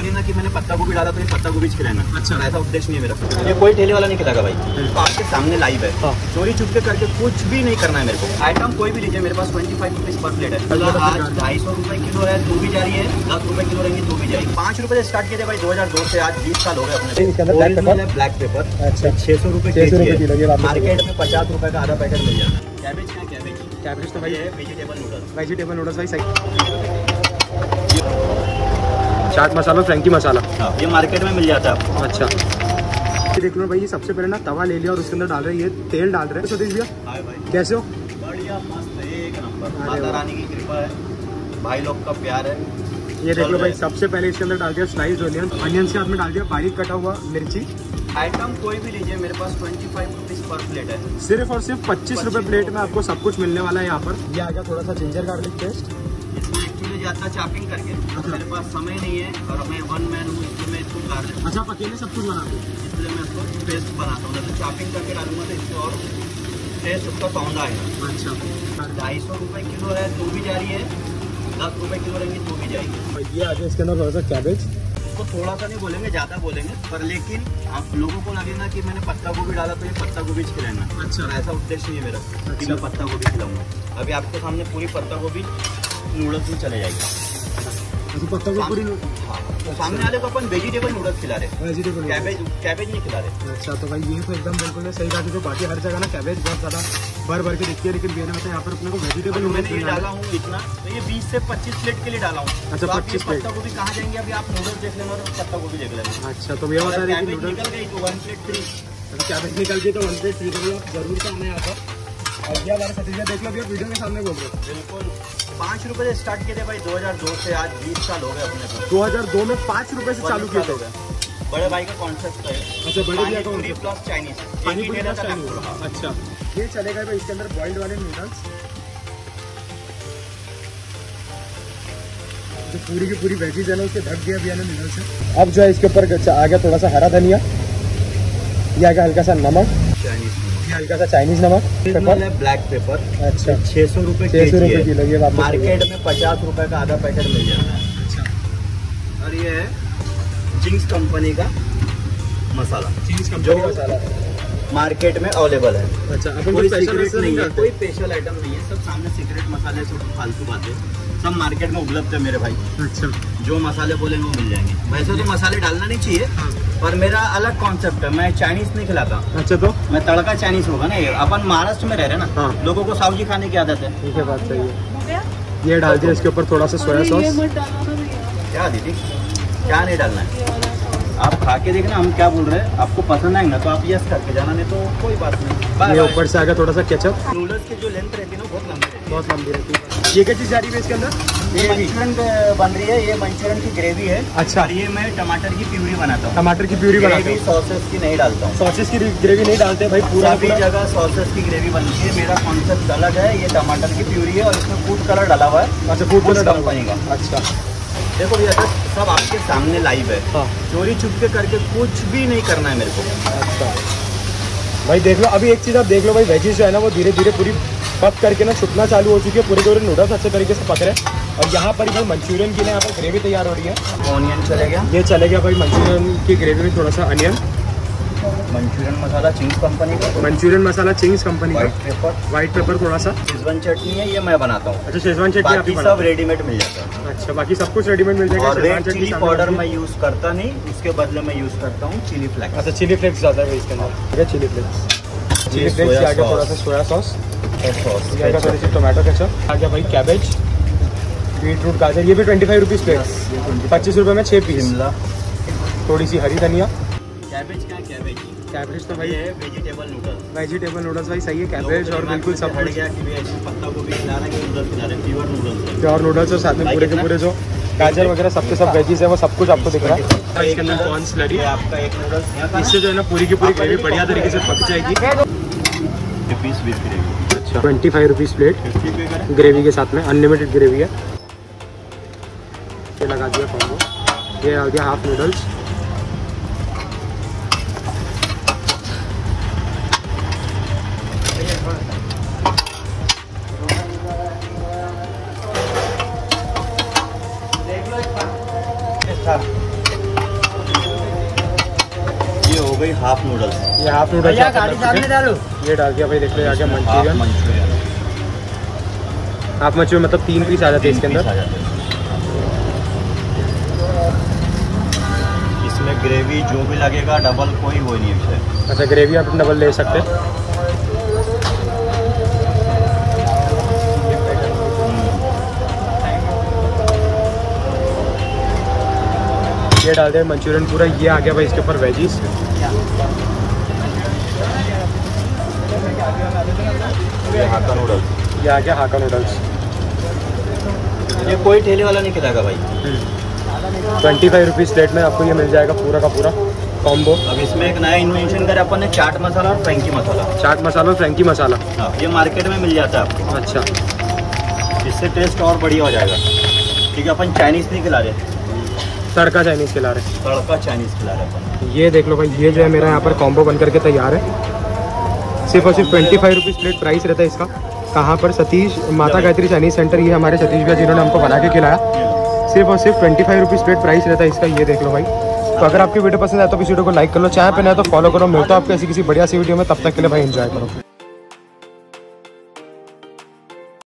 लगे ना कि मैंने पत्ता गोभी डाला तो ये पत्ता गोभी खिलाना। अच्छा, ऐसा उद्देश्य नहीं है मेरा। ये कोई ठेले वाला नहीं खिलाएगा भाई, तो आपके सामने लाइव है। चोरी चुपके करके कुछ भी नहीं करना है मेरे को। आइटम कोई भी लीजिए, मेरे पास 25 रुपीज पर प्लेट है। आज 250 रुपए किलो है तो भी जा रही है, 10 रुपए किलो रहेंगे तो भी जाएगी। 5 रुपए से स्टार्ट किए थे भाई 2002 से, आज 20 साल हो गए अपने। ब्लैक पेपर 600 रुपए किलो, मार्केट में 50 रुपए का आधा पैकेट मिल जाता है। कैबेज क्या कैबेज तो भाई है वेजिटेबल नूडल्स भाई सही। चाट मसाला, फ्रैंकी मसाला, ये मार्केट में मिल जाता है आपको। अच्छा, देख लो भाई, ये सबसे पहले ना तवा ले लिया और उसके अंदर डाल रहे हैं, ये तेल डाल रहे हैं। सतीश भैया भाई कैसे हो? बढ़िया, मस्त है, एक नंबर। माता रानी की कृपा है, भाई लोग का प्यार है। ये देख लो भाई, सबसे पहले इसके अंदर डाल दिया स्लाइस ऑनियन, अनियन के साथ में डाल दिया बारीक कटा हुआ मिर्ची। आइटम कोई भी लीजिए, मेरे पास 25 रुपीज पर प्लेट है। सिर्फ और सिर्फ 25 रुपए प्लेट में आपको सब कुछ मिलने वाला है यहाँ पर। ये आ गया थोड़ा सा जिंजर गार्लिक पेस्ट, एक्चुअली जाता चॉपिंग करके। मेरे पास समय नहीं है और मैं वन मैन हूँ, इसलिए मैं इसको गार्लिक। अच्छा, आप अकेले सब कुछ बनाते हैं? इसलिए मैं इसको पेस्ट बनाता हूँ, तो चॉपिंग करके डालूंगा तो इससे और टेस्ट उसका सौंधा आएगा। अच्छा, 250 रुपए किलो है तो भी जा रही है, 10 रुपए किलो रहेंगे तो भी जाएगी। ये आगे इसके अंदर थोड़ा सा कैबेज, इसको थोड़ा सा नहीं बोलेंगे, ज्यादा बोलेंगे, पर लेकिन आप लोगों को लगेगा कि मैंने पत्ता गोभी डाला तो ये पत्ता गोभी खिलाना। अच्छा, ऐसा उद्देश्य नहीं है मेरा कि मैं पत्ता गोभी खिलाऊंगा। अभी आपके सामने पूरी पत्ता गोभी नूडल्स में चले जाएगी। पत्ता गोभी सामने वाले को अपन वेजिटेबल नूडल्स खिला रहे, वेजिटेबल कैबेज नहीं खिला रहे। अच्छा, तो भाई ये तो एकदम बिल्कुल सही बात है। तो बाकी हर जगह ना कैबेज बहुत ज्यादा भर भर के दिखती है, लेकिन मैंने बताया यहाँ पर अपने को वेजिटेबल मैंने ये डाला हूँ इतना, तो ये 20 से 25 प्लेट के लिए डाला हूँ। अच्छा, 25 प्लेट। पत्ता गोभी कहाँ जाएंगे अभी आप नूडल्स देख लेना और पत्ता गोभी देख लेना। अच्छा, तो भैया बता रहे निकल गई तो 1 प्लेट फ्री। कैबेज निकल गई तो 1 प्लेट फ्री, तो आप जरूर से आना यहाँ पर। और ये हमारे सतीश देख लो भैया, वीडियो के सामने बोल रहे हो। बिल्कुल, 5 रुपए से स्टार्ट किए थे भाई 2002 से, आज 20 साल हो गए अपने को। 2002 में 5 रुपए से चालू किए थे। बड़े भाई का कॉन्सेप्ट है। अच्छा, बड़े भैया का प्लस चाइनीज, पानी पूरी प्लस चाइनीज। अच्छा, ये चलेगा भाई इसके अंदर बॉइल्ड वाले नूडल्स, जो पूरी की पूरी वेजीज है ना उसके ढक दिया भैया ने नूडल्स से। अब जो है इसके ऊपर आ गया थोड़ा सा हरा धनिया, ये आ गया हल्का सा नमक, हल्का सा चाइनीज नमक, पेपर ब्लैक पेपर। अच्छा, 600 रुपए किलो, ये मार्केट में 50 रुपए का आधा पैकेट मिल जाता है। अच्छा, और ये है चिंग्स कंपनी का मसाला, चिंग्स कंपनी का मसाला मार्केट में अवेलेबल है। अच्छा, कोई सीक्रेट नहीं है, कोई स्पेशल आइटम नहीं है, सब सामने सीक्रेट मसाले से फालतू बातें सब मार्केट में उपलब्ध है मेरे भाई। अच्छा, जो मसाले बोलेंगे वो मिल जाएंगे। वैसे तो मसाले डालना नहीं चाहिए, पर मेरा अलग कॉन्सेप्ट है, मैं चाइनीज नहीं खिलाता। अच्छा, तो मैं तड़का चाइनीज होगा ना, ये अपन महाराष्ट्र में रह रहे ना। हाँ। लोगों को सब्जी खाने की आदत है। ठीक है, बात सही है। ये डाल दिया इसके ऊपर थोड़ा सा सोया सॉस। क्या दीदी, क्या नहीं डालना है, आप खा के देखना हम क्या बोल रहे हैं। आपको पसंद आएगा तो आप यस करके जाना, नहीं तो कोई बात नहीं। ये ऊपर से आ गया थोड़ा सा केचप। नूडल्स की जो लेंथ रहती है ना बहुत लंबी रहती है। ये क्या चीज़ जा रही है इसके अंदर? ये मंचूरियन बन रही है, ये मंचूरियन की ग्रेवी है। अच्छा, ये मैं टमाटर की प्यूरी बनाता हूँ। टमाटर की प्यूरी बनाता हूँ, सॉसेस की नहीं डालता हूँ। सॉसेस की ग्रेवी नहीं डालते भाई, पूरा भी जगह सॉसेस की ग्रेवी बनती है। मेरा कॉन्सेप्ट अलग है, ये टमाटर की प्यूरी है और इसमें फूड कलर डाला हुआ है। अच्छा, फूड कलर कंपनी का। अच्छा, देखो भैया सब आपके सामने लाइव है। हाँ। चोरी चुपके करके कुछ भी नहीं करना है मेरे को। अच्छा भाई, देख लो अभी एक चीज़ आप देख लो भाई, वेजीज जो है ना वो धीरे धीरे पूरी पक करके ना छुटना चालू हो चुकी है, पूरे पूरे नूडल्स अच्छे तरीके से पक रहे हैं। और यहाँ पर भाई मंचूरियन के लिए यहाँ पर ग्रेवी तैयार हो रही है। ऑनियन चले गया, ये चले गया भाई मंचूरियन की ग्रेवी में थोड़ा सा onion. Manchurian masala Ching's company का, मंचूरियन मसाला चिंग्स कंपनी का, व्हाइट पेपर थोड़ा सा, शेजवान चटनी है ये मैं बनाता हूँ। अच्छा, शेजवान चटनी बाकी सब रेडीमेड मिल जाता है। अच्छा, बाकी सब कुछ रेडीमेड मिल जाएगा। रेड चिली पाउडर मैं यूज करता नहीं, उसके बदले मैं यूज करता हूँ चिली फ्लेक्स। अच्छा, चिली फ्लेक्स ज़्यादा है इसके अंदर। चिली फ्लेक्स, चिली फ्लेक्स आ गया थोड़ा सा सोया सॉस, थोड़ी सी टोमेटो केचप आ गया भाई, कैबेज, बीटरूट, गाजर, ये भी 25 रुपीज़ प्लेट, 25 रुपये में 6 पीस। थोड़ी सी हरी धनिया। कैबेज क्या कैबेज? कैबेज तो भाई है वेजिटेबल नूडल्स। वेजिटेबल नूडल्स भाई सही है, कैबेज और बिल्कुल सब हट गया कि भाई पत्ता गोभी खिला रहे हैं, नूडल्स खिला रहे हैं, प्योर नूडल्स, प्योर नूडल्स और साथ में पूरे के पूरे जो गाजर वगैरह सबके सब वेजीज है वो सब कुछ आपको दिख रहा है। इसके अंदर कॉर्न स्लरी आपका एक नूडल्स, इससे जो है ना पूरी की पूरी ग्रेवी बढ़िया तरीके से पक जाएगी। Piece with gravy. अच्छा, 25 रुपीज़ प्लेट ग्रेवी के साथ में, अनलिमिटेड ग्रेवी है। ये लगा दिया कॉम्बो, ये आ गया हाफ नूडल्स। हो गई हाफ नूडल्स। ये हाफ नूडल्स डालो, ये डाल दिया भाई। देख लो आगे मंचूरियन। हाफ मंचूरियन मतलब 3 पीस आ जाते हैं इसके अंदर। इसमें ग्रेवी जो भी लगेगा डबल, कोई वो नहीं है। अच्छा, ग्रेवी आप डबल ले सकते हैं। ये डाल दे मंचूरियन पूरा। ये आ गया भाई इसके ऊपर वेजीज। ये हाका नूडल्स। ये आ गया हाका नूडल्स। ये कोई ठेले वाला नहीं खिलाएगा भाई। 25 रुपीज़ प्लेट में आपको ये मिल जाएगा पूरा का पूरा कॉम्बो। अब इसमें एक नया इन्वेंशन करे अपन ने, चाट मसाला और फ्रेंकी मसाला। चाट मसाला और फ्रेंकी मसाला, हाँ, ये मार्केट में मिल जाता है आपको। अच्छा, इससे टेस्ट और बढ़िया हो जाएगा। ठीक है, अपन चाइनीज़ नहीं खिला रहे, तड़का चाइनीज़ खिला रहे हैं। तड़का चाइनीज़ खिला रहे अपन। ये देख लो भाई, ये जो है मेरा यहाँ पर कॉम्बो बन करके तैयार है। सिर्फ और सिर्फ 25 रुपीज़ प्लेट प्राइस रहता है इसका। कहाँ पर? सतीश माता गायत्री चाइनीज़ सेंटर। ये हमारे सतीश भैया जिन्होंने हमको बना के खिलाया। सिर्फ और सिर्फ 25 रुपीज़ प्लेट प्राइस रहता है इसका। ये देख लो भाई। तो अगर आपकी वीडियो पसंद आए तो इस वीडियो को लाइक कर लो, चैनल पे नया तो फॉलो करो। मिलता हूं आपको ऐसी किसी बढ़िया सी वीडियो में, तब तक के लिए भाई एंजॉय करो।